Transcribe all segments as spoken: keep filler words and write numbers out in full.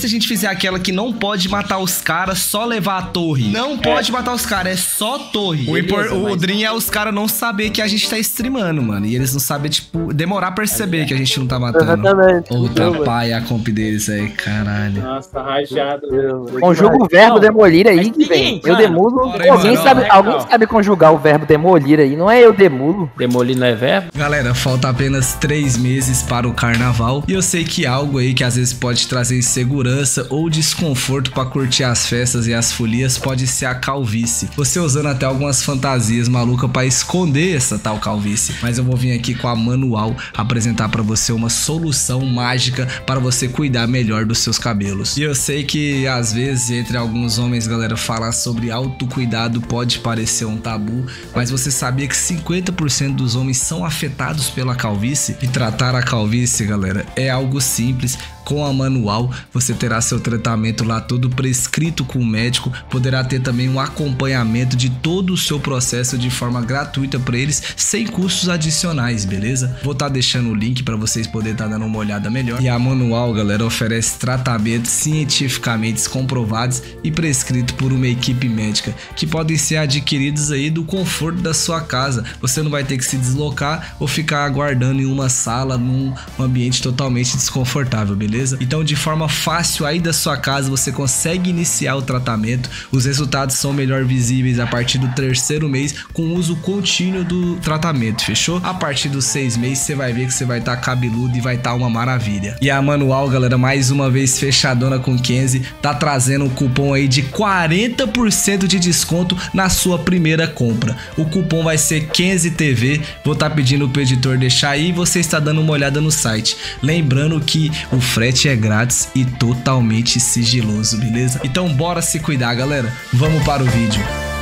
se a gente fizer aquela que não pode matar os caras, só levar a torre? Não pode é. matar os caras, é só torre. O, impor, o mas... Dream é os caras não saber que a gente tá streamando, mano. E eles não sabem, tipo, demorar a perceber que a gente não tá matando. Exatamente. Outra pai a comp deles aí, caralho. Nossa, rajado. Conjuga o verbo não, demolir aí, que vem. Eu demulo. Aí, alguém mano, sabe, alguém sabe conjugar o verbo demolir aí, não é eu demulo. Demolir não é verbo? Galera, falta apenas três meses para o carnaval. E eu sei que algo aí que às vezes pode trazer insegurança ou desconforto pra curtir as festas e as folias pode ser a calvície. Você usando até algumas fantasias malucas pra esconder essa tal calvície. Mas eu vou vir aqui com a Manual apresentar pra você uma solução mágica para você cuidar melhor dos seus cabelos. E eu sei que às vezes entre alguns homens, galera, falar sobre autocuidado pode parecer um tabu, mas você sabia que cinquenta por cento dos homens são afetados pela calvície? E tratar a calvície, galera, é algo simples. Com a Manual, você terá seu tratamento lá todo prescrito com o médico, poderá ter também um acompanhamento de todo o seu processo de forma gratuita para eles, sem custos adicionais, beleza? Vou estar tá deixando o link para vocês poderem estar tá dando uma olhada melhor. E a Manual, galera, oferece tratamentos cientificamente comprovados e prescritos por uma equipe médica, que podem ser adquiridos aí do conforto da sua casa. Você não vai ter que se deslocar ou ficar aguardando em uma sala, num ambiente totalmente desconfortável, beleza? Então, de forma fácil aí da sua casa, você consegue iniciar o tratamento. Os resultados são melhor visíveis a partir do terceiro mês, com o uso contínuo do tratamento, fechou? A partir dos seis meses, você vai ver que você vai estar tá cabeludo e vai estar tá uma maravilha. E a Manual, galera, mais uma vez fechadona com Kenzie, tá trazendo um cupom aí de quarenta por cento de desconto na sua primeira compra. O cupom vai ser Kenzie T V. Vou estar tá pedindo pro editor deixar aí e você está dando uma olhada no site. Lembrando que o frete é grátis e totalmente sigiloso, beleza? Então bora se cuidar, galera. Vamos para o vídeo.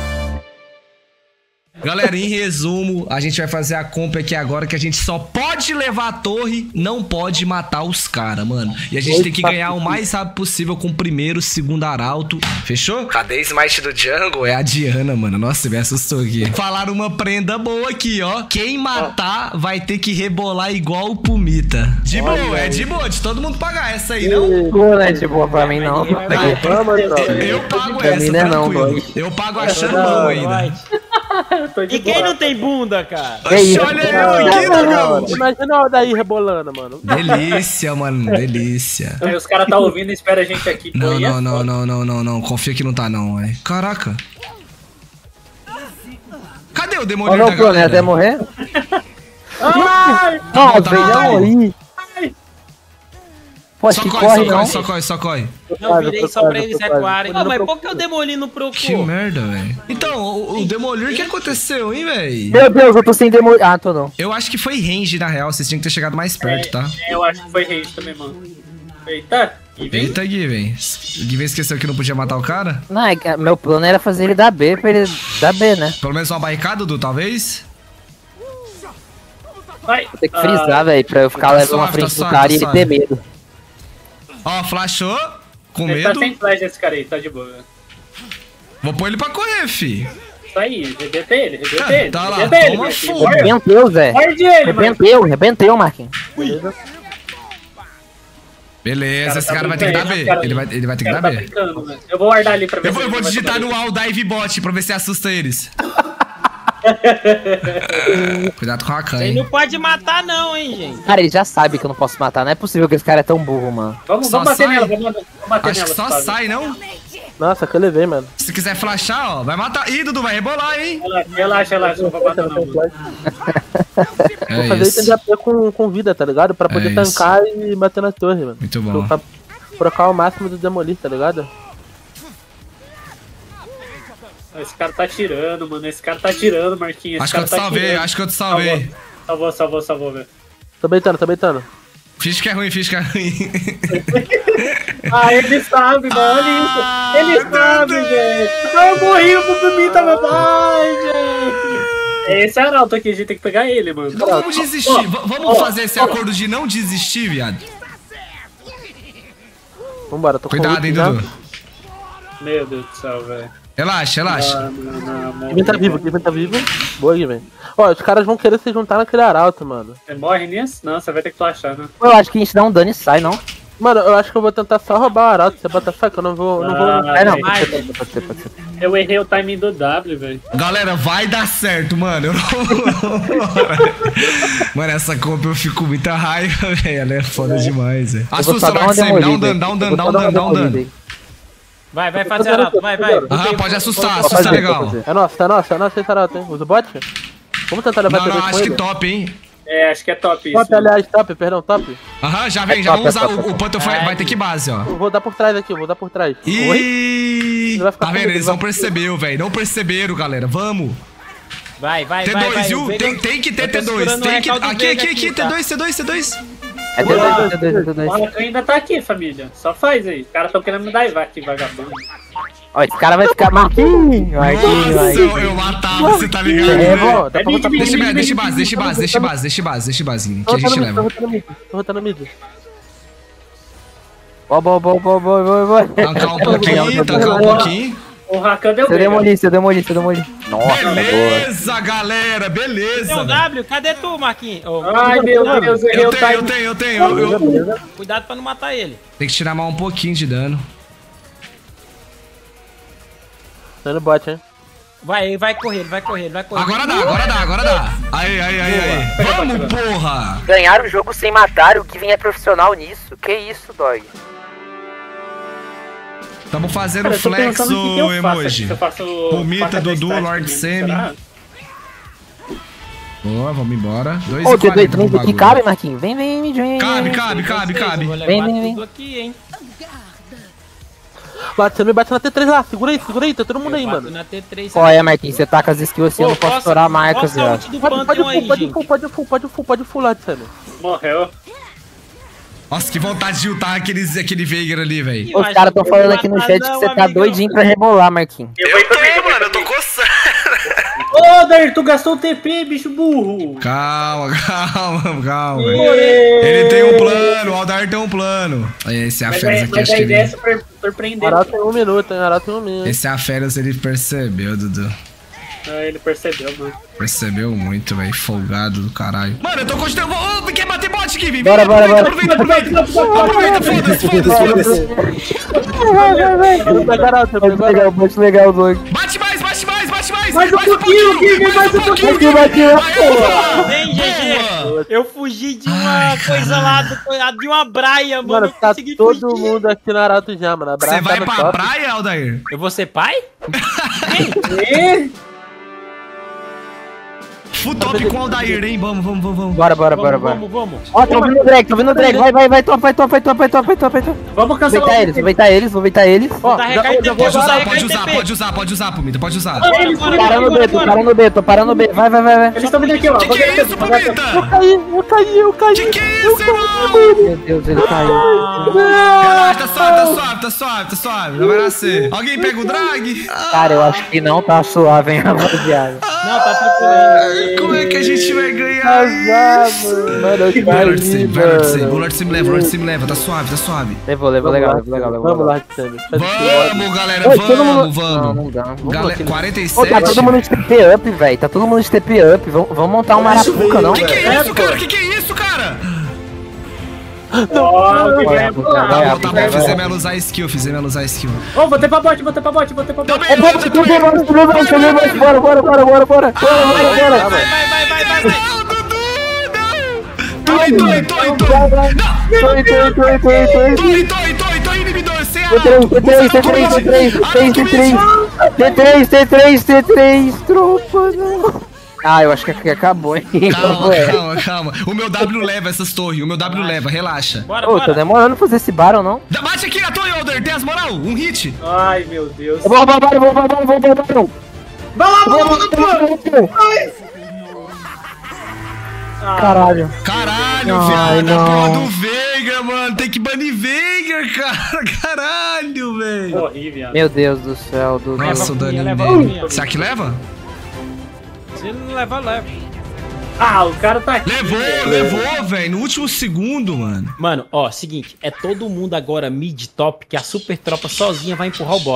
Galera, em resumo, a gente vai fazer a compra aqui agora, que a gente só pode levar a torre, não pode matar os caras, mano. E a gente Oi, tem que ganhar o mais rápido possível com o primeiro, segundo arauto. Fechou? Cadê a Smite do Jungle? É a Diana, mano. Nossa, me assustou aqui. Falaram uma prenda boa aqui, ó. Quem matar vai ter que rebolar igual o Pumita. De boa, Olha é de boa, de todo mundo pagar essa aí, não? Não é de boa pra mim, não. Eu, eu pago essa, tranquilo. Eu pago achando bom ainda. E quem não tem bunda, cara? Oxe, olha eu aqui, Dragão. Imagina o daí rebolando, mano. Delícia, mano, delícia. Aí os caras tá ouvindo e espera a gente aqui. Não, não, não, não, não, não, não. Confia que não tá, não, velho. Caraca. Cadê o demônio da galera? Olha o planeta, morrer? Ai! Não, velho, já morri. Pô, só que corre, corre, só não. corre, só corre, só corre. Não, virei só pra eles recuarem. Ah, mas por que eu demoli no procuro? Que merda, velho. Então, o, o Demolir, o que aconteceu, hein, velho? Meu Deus, eu tô sem demolir. Ah, tô não. Eu acho que foi range, na real. Vocês tinham que ter chegado mais perto, tá? É, eu acho que foi range também, mano. Eita, Given. Eita, Given. Given esqueceu que não podia matar o cara? Não, é que meu plano era fazer ele dar B pra ele dar B, né? Pelo menos uma barricada, Dudu, talvez? Vai. Vou ter que frisar, ah, velho, pra eu ficar tá levando na suave, frente tá do suave, cara tá e ele suave. ter medo. Ó, flashou. Com ele medo. Tá sem flash esse cara aí, tá de boa. Vou pôr ele pra correr, fi. Isso aí, rebenta ele, rebenta Ah, ele. tá lá, rebenta ele, toma fogo. Rebenteu, Zé. Morde ele, Rebenteu, rebenteu, Marquinhos. Beleza. Beleza, Cara, esse tá cara vai ter que dar B. cara, Ele vai, ele vai ter que cara dar tá B. brincando, né? Eu vou guardar ali pra ver Eu vou, se eu vou ele vai digitar tomar no wall dive bot pra ver se assusta eles. Cuidado com a Você Akan. não pode matar não, hein, gente. Cara, ele já sabe que eu não posso matar. Não é possível que esse cara é tão burro, mano. Vamos, Só vamos bater sai? nela, vamos, vamos bater Acho nela. que só sabe? sai, não? Nossa, que eu levei, mano. Se quiser flashar, ó, vai matar. Ih, Dudu, vai rebolar, hein? Relaxa, relaxa, relaxa, não vai bater não. Mano. É Vou fazer isso. ele ter com, com vida, tá ligado? Pra poder É tancar e bater na torre, mano. Muito bom. Pra trocar o máximo do demolir, tá ligado? Esse cara tá tirando, mano. Esse cara tá tirando, Marquinhos. Acho que eu te tá salvei, tirando. acho que eu te salvei. Salvou, salvou, salvou, velho. Tô beitando, tô beitando. Fiz que é ruim, fiz que é ruim. Ah, ele sabe, mano. Ah, Ele, ele sabe, Dudu. velho. Eu morri pro Pimita, meu pai, gente. Esse arauto aqui, a gente tem que pegar ele, mano. Não vamos desistir. V- vamos ó, fazer esse ó. acordo de não desistir, viado. Vambora, tô com Cuidado, hein, ult já. Dudu. Meu Deus do céu, velho. Relaxa, relaxa. Ah, não, não, morre, Given tá vivo, Given tá vivo. Boa, Given. Ó, os caras vão querer se juntar naquele arauto, mano. Você morre nisso? Não, você vai ter que flashar, né? Eu acho que a gente dá um dano e sai, não? Mano, eu acho que eu vou tentar só roubar o Arauto. Você bota fé que eu não vou. Não vou... Ah, É, não, mas- pode ser, pode ser, pode ser. Eu errei o timing do W, velho. Galera, vai dar certo, mano. Eu não... Mano, essa compra eu fico com muita raiva, velho. Ela é foda demais, velho. Eu vou Assusta só dar lá uma de sempre. Dá um demolida. dano, dá um Eu dano, vou dá só um dar uma dano, dá um demolida dano. aí. Vai, vai fazer Arauto, vai, vai. Ah, pode assustar, Vou assusta fazer, legal. vou fazer. É nossa, é nossa, é nossa esse Arauto, hein? Usa o bot? Vamos tentar levar Não, T V não, com acho que ele? top, hein? É, acho que é top isso. Top, aliás, top, perdão, top. Aham, já vem, É já top, vamos é usar. top, é O, o Panther vai, vai ter que base, ó. Eu vou dar por trás aqui, eu vou dar por trás. Oi? Ih, Ele vai ficar tá vendo? comigo, Eles ele não vai- perceberam, velho. Não perceberam, galera. Vamos. Vai, vai, vai, T dois, vai. viu? O Veiga- Tem, tem que ter eu tô T dois. segurando o Tem que... recalque do Aqui, Veiga aqui, aqui, tá? T dois, T dois, T dois. É T dois, T dois, T dois. O Rakan ainda tá aqui, família. Só faz aí. Os caras tão querendo me dar Ivac, vagabundo. Ó, esse cara vai ficar Marquinhos, Marquinhos, Nossa, eu, Marquinhos. eu matava, você tá ligado? É, né? bom, Dá pra É botar mid, Deixa, mid, deixa mid, base, deixa base, deixa base, deixa base, deixa basinho. Que a gente Tô leva. rotando mid, tô rotando mid. Bom, bom, bom, bom, bom, bom, bom. Tancar um pouquinho, tancar um pouquinho. O Rakan deu Você bem. demoli, você demoli, você demoli. Nossa, boa. Beleza, galera, Tem beleza. o velho. W, cadê tu, Marquinhos? Ô, Ai, meu Deus, errei Eu o tenho, eu timing. tenho, eu tenho. Eu, eu... cuidado pra não matar ele. Tem que tirar mais um pouquinho de dano. Tô no bot, hein? Vai, ele vai correr, ele vai correr, ele vai correr. Agora dá, agora dá, agora dá. Aí, aí, aí, aí. Vamos, porra. Ganhar o jogo sem matar, o Kevin é profissional nisso. Que isso, dói? Tamo fazendo Cara, eu tô flex, pensando no que que o eu faço aqui. emoji. Se eu faço Pumita, faca Dudu, da Lord estática Semi. mesmo, será? Boa, vamos embora. dois Ô, e T dois, quarenta pro vem aqui, bagulho. cabe, Marquinhos. Vem, vem, vem, vem. Cabe, vem. cabe, cabe, cabe. Eu vou levar Vem, vem, vem. tudo aqui, hein. Bate, você me bate na T três lá, segura aí, segura aí, tá todo mundo aí, Eu bato mano. na T três. Qual é, Marquinhos? Você tá com as skills assim, eu não Pô, posso posso- estourar marcas, posso dar velho. ult do Pode, pode Pantheon full, aí, pode gente. full, pode full, pode full, pode full lá de cima. Morreu. Nossa, que vontade de ultar aqueles, aquele Veigar ali, velho. Os caras tão falando aqui no chat que você tá doidinho pra rebolar, Marquinhos. Eu vou também, eu vou mano, eu tô também. coçando. Ô, Dair, tu gastou o T P, bicho burro. Calma, calma, calma. Ê. Ele tem um plano, o Aldair tem um plano. Esse é a Mas, Feras é, aqui, mas acho a que ideia é ele... super, surpreendente. Arauto tem um minuto, hein, Arauto tem um minuto. Esse é a Feras, ele percebeu, Dudu. Ah, ele percebeu, mano. Percebeu muito, velho. Folgado do caralho. Mano, eu tô continuando. Ô, quer bater bot aqui, Vivi? Bora, bora, bora. Aproveita, aproveita. Aproveita, foda-se, foda-se, foda-se. Vai, vai, vai. Eu vou pegar Arauto, eu Muito pego legal, muito legal, Doug. Bate mais, bate mais, bate mais. Mais um pouquinho, Vivi, mais um pouquinho. Aqui, aqui, Aê, Vem, G G. boa. Eu fugi de uma coisa lá, do- de uma braia, mano. Mano, eu tá consegui todo fugir. mundo aqui no Arauto já, mano. A Você Brava vai tá no pra top. praia, Aldair? Eu vou ser pai? Ê, Full top com o Aldair, hein? Vamos, vamos, vamos, vamos. Bora, bora, bora, Vamos, bora. vamos, vamos. Ó, tô ouvindo o drag, tô ouvindo o drag. Vai, vai, vai, top, vai, top, vai, top, vai, top, vai, top, vai, top. Vamos cancelar Aproveitar o eles, aproveitar eles, aproveitar eles. Ó, Tá já, recarregando já vou Pode Vou usar, usar pode usar, R T P. pode usar, pode usar, Pumita, pode usar. Bora, Eles bora, Parando bora, no B, bora, tô bora. parando no B, tô parando no B. Vai, vai, vai, vai. Eles estão vindo aqui, ó. Que que é isso, Pumita? eu caí, eu caí, eu caí. Que que é isso, irmão? Meu Deus, ele caiu. Relaxa, tá suave, tá suave, tá suave, tá suave. Não vai nascer. Alguém pega o drag? Cara, eu acho que não tá suave, hein, rapaziada. Não, tá tranquilo. Como é que a gente vai ganhar isso? Azar, mano, eu Vai, Lord Sim, caí, vai, Lord Sim. O mano. Lord Sim leva, o Lord Sim leva. Tá suave, tá suave. Levou, levou, legal, levou, legal, levou. Vamos legal. lá, Sammy. Vamos, galera, Oi, todo mundo- vamos, Não, vamos. não dá. Vamos Galera, aqui. quarenta e Pô, tá sete. todo mundo de T P up, velho. Tá todo mundo de T P up. Vamos, vamos montar um Marapuca, não? Que que é isso, É, cara? pô. Que que é isso, cara? Ó, o que Vai, vai vai, pular. vai, Tá bom, tá vai, bom, vai. fizemos ela usar skill, fizemos ela usar skill. Ô, botei pra bot, botei pra bot, botei pra bot. Também, É bom, eu tudo também. bem, bora, tudo bem, tudo bem, bora, bora, bora, bora, bora, bora, bora, bora. Vai, vai, vai, vai, vai, vai. Não, Dudu, não. Toi, toi, toi, toi. Vai, vai. Não. Toi, toi, toi, toi, toi. Toi, toi, toi, toi, inibidor, sem T três, T três, T três, T três, T três, T três, T três, T três, T três, tropa, não. Ah, eu acho que aqui acabou, hein? Calma, É. calma, calma. O meu W leva essas torres, o meu W leva, relaxa. Bora, Ô, tá bora. demorando pra fazer esse barão, não? Dá- Bate aqui na torre, Alder, tem as moral? Um hit. Ai, meu Deus. Eu vou roubar o barão, vou roubar o barão, vou roubar o barão. Vai lá, Vou vai lá, roubar o vai lá. barão. Caralho. Caralho, Ai, viado, a não. porra do Veigar, mano. Tem que banir Veigar, cara. Caralho, velho. Morri, viado. Meu Deus do céu, do Nossa, o Leva a minha, daninho leva a dele. minha. Será que leva? Se ele não levar, leva. Ah, o cara tá aqui. Levou, velho. levou, velho. No último segundo, mano. Mano, ó, seguinte, é todo mundo agora mid top que a super tropa sozinha vai empurrar o bot.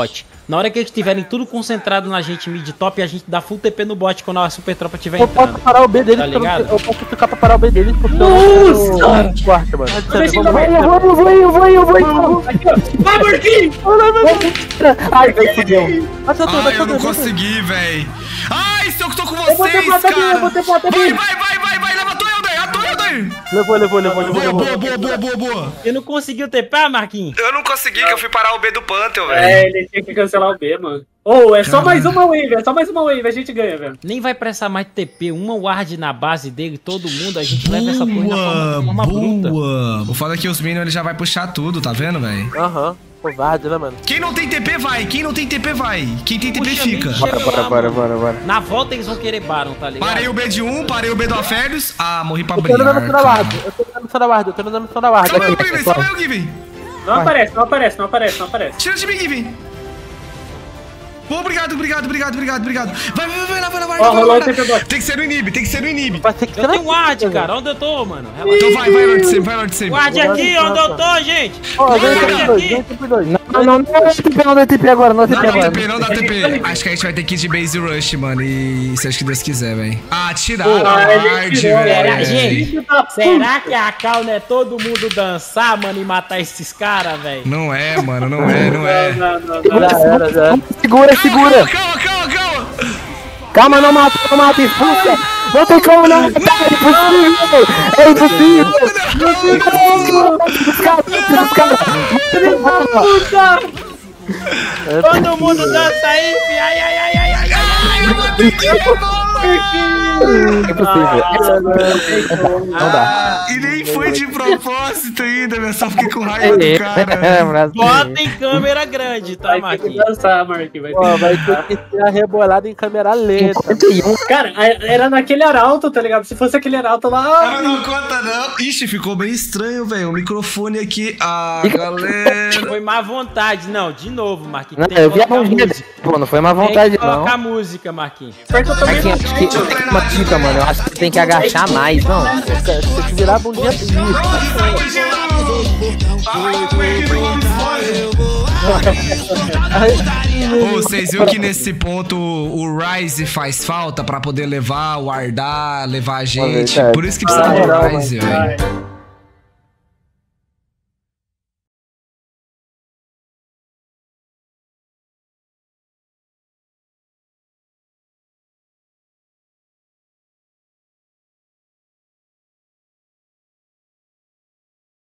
Na hora que eles estiverem tudo concentrado na gente mid top, a gente dá full T P no bot quando a super tropa tiver Eu entrando. posso parar o B deles, Tá ligado? eu posso ficar pra parar o B deles porque Nossa, eu cara. quarto, mano. Deixa Vamos ele lá. vai, Eu vou, eu vou, eu vou, eu vou. Vai, Marquinhos! Ai, vai, fudeu. Mata tudo, Ai, mata eu não tudo. consegui, véi. Ai, se eu tô com Eu vou ter vocês, bota dele, eu cara. vou ter bota Vai, dele. vai, vai, vai, vai. Levantou eu, daí. Ator eu, daí. Levou, levou, levou, levou. Boa, levou. boa, boa, boa, boa, boa. Você não conseguiu T P, Marquinhos? Eu não consegui, que eu fui parar o B do Pantheon, velho. É, ele tinha que cancelar o B, mano. Ô, oh, é só mais uma wave, é só mais uma wave, a gente ganha, velho. Nem vai precisar mais T P, uma ward na base dele, todo mundo, a gente leva essa porra na forma, Boa, forma bruta. boa. O foda é que os minions ele já vai puxar tudo, tá vendo, velho? Aham. Covarde, né, mano? Quem não tem T P vai, quem não tem T P vai. Quem tem T P Puxa, fica. bicho. Bora, bora, bora, bora, bora. Na volta eles vão querer Baron, tá ligado? Parei o B de um, parei o B do Aférios. Ah, morri pra Eu tô brigar. na missão da guarda, eu tô na missão da guarda, eu tô na missão da guarda. Salva eu, Aqui, Given, aqui, salva eu, Given. Não aparece, não aparece, não aparece, não aparece. Tira de mim, Given. Pô, obrigado, obrigado, obrigado, obrigado, obrigado. Vai, vai, vai lá, vai lá, vai lá. Ó, vai lá, rolou vai o T P lá. bot. Tem que ser no inib, tem que ser no inib. Vai ter que Eu tenho ward, cara, onde eu tô, mano? Relaxa. Então vai, vai, Lord Sam, vai, Lord Sam. Ward aqui, onde eu tô, gente? Ó, vem Ward T P dois, aqui. vem T P dois. Não, não, não dá T P, não dá T P agora, não dá Não T P dá agora. T P, não dá T P. Acho que a gente vai ter que ir de base rush, mano. E seja que Deus quiser, velho. Ah, tiraram Ah, a ele ward, tirou, Será, velho. gente? Filho da Será que a cal não é todo mundo dançar, mano, e matar esses caras, velho? Não é, mano, não é, não é. Não, não, não, Já não. era, já era. Segura, segura. Calma, calma, calma. Calma, não mata, não mata, expulsa. Não tem como não matar, é impossível. É impossível. Os caras, os caras. Todo mundo dança aí, fi. Ai, ai, ai, ai, ai, ai. Ai, eu matei de novo. É impossível. Não dá. E nem foi de propósito ainda, velho. Só fiquei com raiva do É, cara. braço. Bota em câmera grande, tá, Vai ter que Marquinhos? dançar, Marquinhos. Vai ter Ó, que vai dançar. ter que ser a rebolada em câmera lenta. cinquenta e um. Cara, a- era naquele arauto, tá ligado? Se fosse aquele arauto lá. Ah, não conta não. Ixi, ficou bem estranho, velho. O microfone aqui. Ah, galera. Foi má vontade. Não, de novo, Marquinhos. Não, Tem que eu vi a colocar mãozinha música. dele. Pô, não foi má Tem vontade, que não. colocar música, Marquinhos. Perto eu também Aqui, não. acho que tem uma dica, mano. Eu acho que tem que agachar mais, não. Tem que virar a bundinha isso. Ô, vocês viram que nesse ponto o Ryze faz falta pra poder levar, o Ardar, levar a gente. verdade. Por isso que precisa Ah, do não, Ryze, mas- velho. Vai.